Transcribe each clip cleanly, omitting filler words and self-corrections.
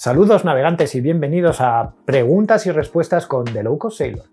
Saludos navegantes y bienvenidos a Preguntas y Respuestas con The Low Cost Sailor.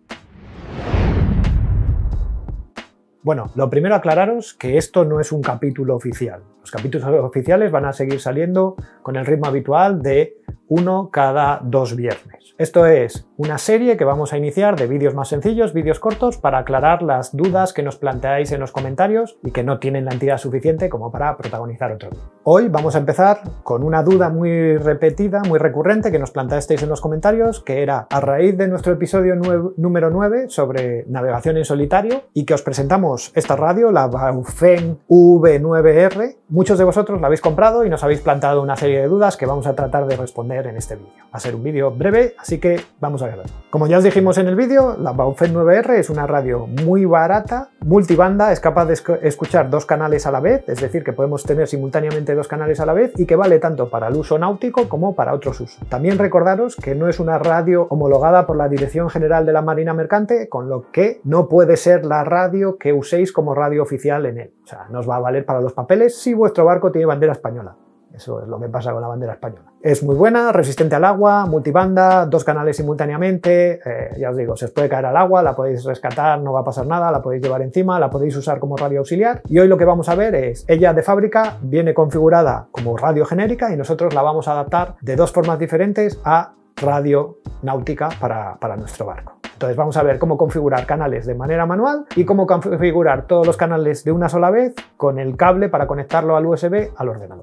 Bueno, lo primero aclararos que esto no es un capítulo oficial. Los capítulos oficiales van a seguir saliendo con el ritmo habitual de uno cada 2 viernes. Esto es una serie que vamos a iniciar de vídeos más sencillos, vídeos cortos, para aclarar las dudas que nos planteáis en los comentarios y que no tienen la entidad suficiente como para protagonizar otro vídeo. Hoy vamos a empezar con una duda muy repetida, muy recurrente, que nos planteasteis en los comentarios, que era a raíz de nuestro episodio número 9 sobre navegación en solitario y que os presentamos esta radio, la Baofeng V9R. Muchos de vosotros la habéis comprado y nos habéis planteado una serie de dudas que vamos a tratar de responder en este vídeo. Va a ser un vídeo breve, así que vamos a verlo. Como ya os dijimos en el vídeo, la Baofeng 9R es una radio muy barata, multibanda, es capaz de escuchar 2 canales a la vez, es decir, que podemos tener simultáneamente 2 canales a la vez y que vale tanto para el uso náutico como para otros usos. También recordaros que no es una radio homologada por la Dirección General de la Marina Mercante, con lo que no puede ser la radio que uséis como radio oficial en él. O sea, no os va a valer para los papeles si vuestro barco tiene bandera española. Eso es lo que pasa con la bandera española. Es muy buena, resistente al agua, multibanda, 2 canales simultáneamente, ya os digo, se os puede caer al agua, la podéis rescatar, no va a pasar nada, la podéis llevar encima, la podéis usar como radio auxiliar. Y hoy lo que vamos a ver es, ella de fábrica viene configurada como radio genérica y nosotros la vamos a adaptar de 2 formas diferentes a radio náutica para nuestro barco. Entonces vamos a ver cómo configurar canales de manera manual y cómo configurar todos los canales de una sola vez con el cable para conectarlo al USB al ordenador.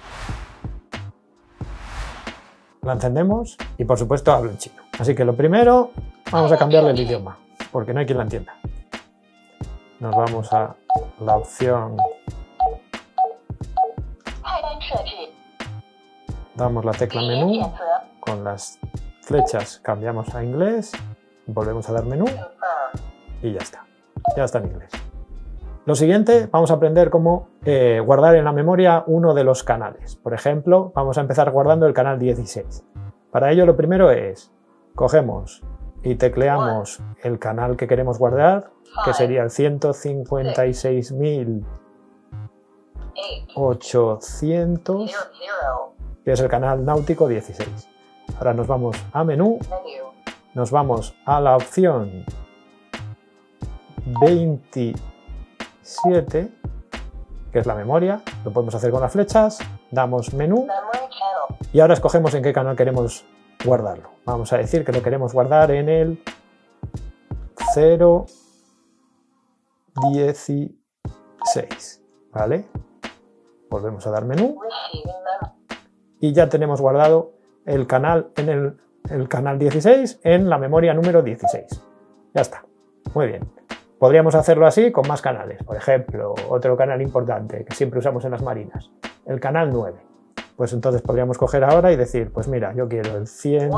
La encendemos y por supuesto hablo en chino. Así que lo primero, vamos a cambiarle el idioma, porque no hay quien la entienda. Nos vamos a la opción, damos la tecla menú, con las flechas cambiamos a inglés, volvemos a dar menú y ya está en inglés. Lo siguiente, vamos a aprender cómo guardar en la memoria uno de los canales. Por ejemplo, vamos a empezar guardando el canal 16. Para ello lo primero es, cogemos y tecleamos el canal que queremos guardar, que sería el 156.800, que es el canal náutico 16. Ahora nos vamos a menú, nos vamos a la opción 27, que es la memoria, lo podemos hacer con las flechas, damos menú y ahora escogemos en qué canal queremos guardarlo. Vamos a decir que lo queremos guardar en el 016, ¿vale? Volvemos a dar menú y ya tenemos guardado el canal en el canal 16 en la memoria número 16. Ya está, muy bien. Podríamos hacerlo así con más canales. Por ejemplo, otro canal importante que siempre usamos en las marinas, el canal 9. Pues entonces podríamos coger ahora y decir, pues mira, yo quiero el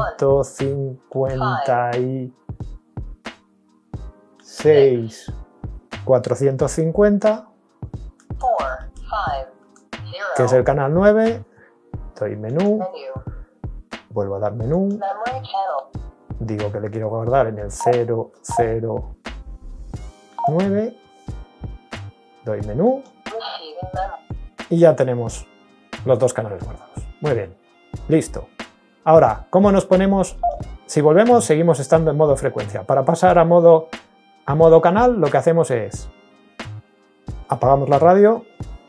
156.450, que es el canal 9. Doy menú, vuelvo a dar menú, digo que le quiero guardar en el 009, doy menú y ya tenemos los 2 canales guardados. Muy bien, listo. Ahora, ¿cómo nos ponemos? Si volvemos, seguimos estando en modo frecuencia. Para pasar a modo canal, lo que hacemos es apagamos la radio,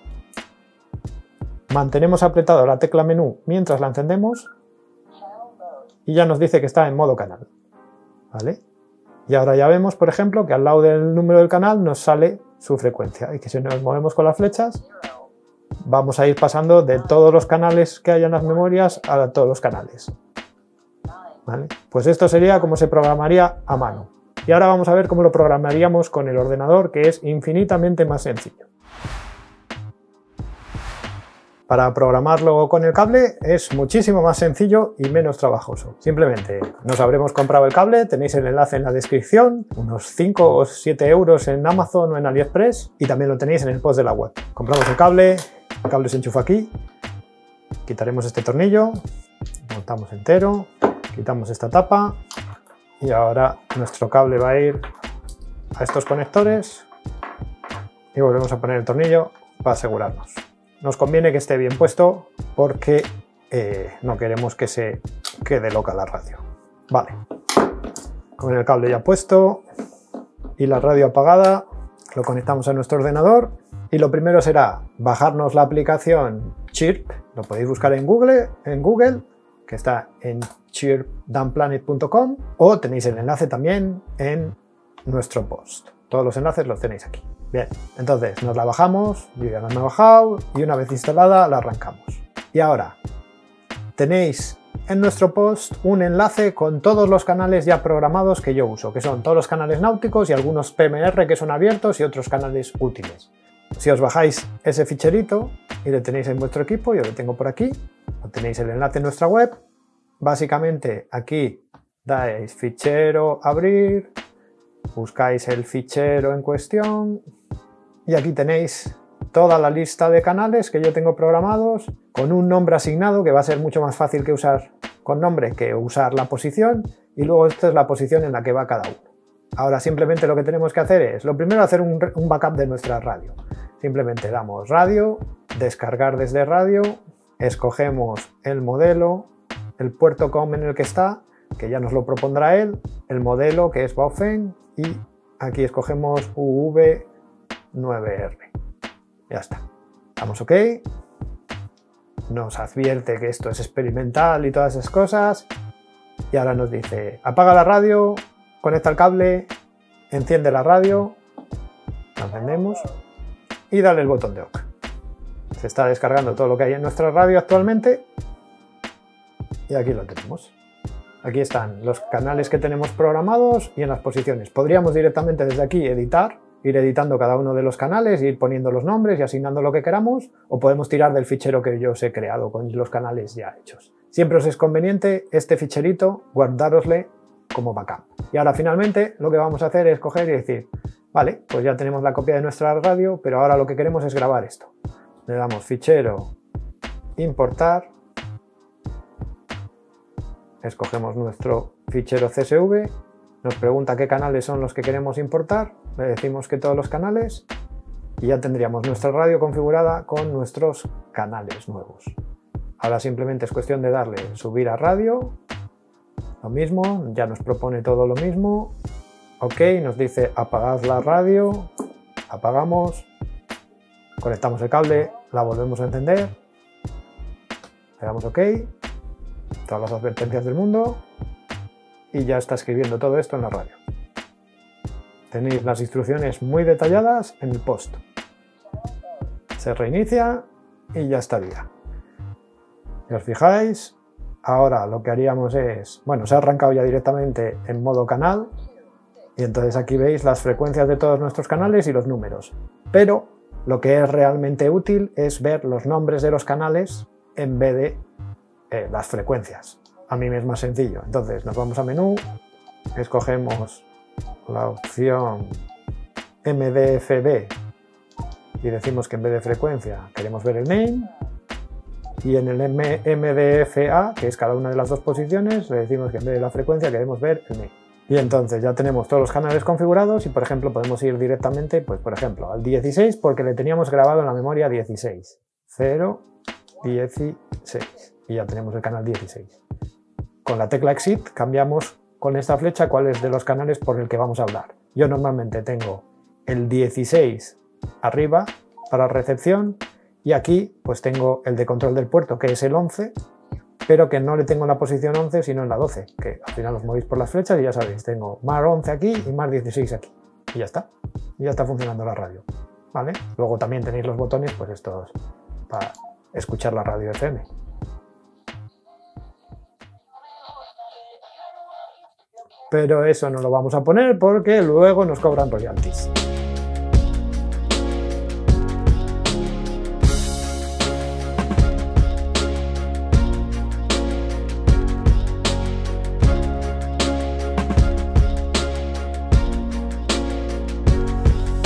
mantenemos apretada la tecla menú mientras la encendemos y ya nos dice que está en modo canal, ¿vale? Y ahora ya vemos, por ejemplo, que al lado del número del canal nos sale su frecuencia y que si nos movemos con las flechas vamos a ir pasando de todos los canales que hay en las memorias a todos los canales, ¿vale? Pues esto sería como se programaría a mano. Y ahora vamos a ver cómo lo programaríamos con el ordenador, que es infinitamente más sencillo. Para programarlo con el cable es muchísimo más sencillo y menos trabajoso. Simplemente nos habremos comprado el cable, tenéis el enlace en la descripción, unos 5 o 7 euros en Amazon o en AliExpress y también lo tenéis en el post de la web. Compramos el cable se enchufa aquí, quitaremos este tornillo, montamos entero, quitamos esta tapa y ahora nuestro cable va a ir a estos conectores y volvemos a poner el tornillo para asegurarnos. Nos conviene que esté bien puesto porque no queremos que se quede loca la radio. Vale, con el cable ya puesto y la radio apagada, lo conectamos a nuestro ordenador y lo primero será bajarnos la aplicación Chirp. Lo podéis buscar en Google, que está en chirpdanplanet.com, o tenéis el enlace también en nuestro post. Todos los enlaces los tenéis aquí. Bien, entonces nos la bajamos, yo ya la he bajado y una vez instalada la arrancamos. Y ahora tenéis en nuestro post un enlace con todos los canales ya programados que yo uso, que son todos los canales náuticos y algunos PMR que son abiertos y otros canales útiles. Si os bajáis ese ficherito y lo tenéis en vuestro equipo, yo lo tengo por aquí, tenéis el enlace en nuestra web. Básicamente aquí dais fichero, abrir, buscáis el fichero en cuestión y aquí tenéis toda la lista de canales que yo tengo programados con un nombre asignado, que va a ser mucho más fácil que usar con nombre que usar la posición, y luego esta es la posición en la que va cada uno. Ahora simplemente lo que tenemos que hacer es, lo primero, hacer un backup de nuestra radio. Simplemente damos radio, descargar desde radio, escogemos el modelo, el puerto COM en el que está, que ya nos lo propondrá él, el modelo que es Baofeng, y aquí escogemos UV9R. Ya está. Damos OK. Nos advierte que esto es experimental y todas esas cosas. Y ahora nos dice, apaga la radio, conecta el cable, enciende la radio, la encendemos y dale el botón de OK. Se está descargando todo lo que hay en nuestra radio actualmente y aquí lo tenemos. Aquí están los canales que tenemos programados y en las posiciones. Podríamos directamente desde aquí editar, ir editando cada uno de los canales, ir poniendo los nombres y asignando lo que queramos, o podemos tirar del fichero que yo os he creado con los canales ya hechos. Siempre os es conveniente este ficherito guardárosle como backup. Y ahora finalmente lo que vamos a hacer es coger y decir, vale, pues ya tenemos la copia de nuestra radio, pero ahora lo que queremos es grabar esto. Le damos fichero, importar, escogemos nuestro fichero CSV, nos pregunta qué canales son los que queremos importar, le decimos que todos los canales y ya tendríamos nuestra radio configurada con nuestros canales nuevos. Ahora simplemente es cuestión de darle subir a radio, lo mismo, ya nos propone todo lo mismo, OK, nos dice apagad la radio, apagamos, conectamos el cable, la volvemos a encender, le damos OK, todas las advertencias del mundo y ya está escribiendo todo esto en la radio. Tenéis las instrucciones muy detalladas en el post. Se reinicia y ya estaría. Si os fijáis, ahora lo que haríamos es, bueno, se ha arrancado ya directamente en modo canal y entonces aquí veis las frecuencias de todos nuestros canales y los números. Pero lo que es realmente útil es ver los nombres de los canales en vez de las frecuencias. A mí me es más sencillo. Entonces nos vamos a menú, escogemos la opción MDFB y decimos que en vez de frecuencia queremos ver el name, y en el MDFA, que es cada una de las dos posiciones, le decimos que en vez de la frecuencia queremos ver el name. Y entonces ya tenemos todos los canales configurados y por ejemplo podemos ir directamente, pues por ejemplo al 16 porque le teníamos grabado en la memoria 16, 0, 16 y ya tenemos el canal 16. Con la tecla Exit cambiamos con esta flecha cuál es de los canales por el que vamos a hablar. Yo normalmente tengo el 16 arriba para recepción y aquí pues tengo el de control del puerto que es el 11, pero que no le tengo en la posición 11 sino en la 12, que al final os movéis por las flechas y ya sabéis, tengo más 11 aquí y más 16 aquí y ya está funcionando la radio, ¿vale? Luego también tenéis los botones pues estos para escuchar la radio FM. Pero eso no lo vamos a poner porque luego nos cobran royalties.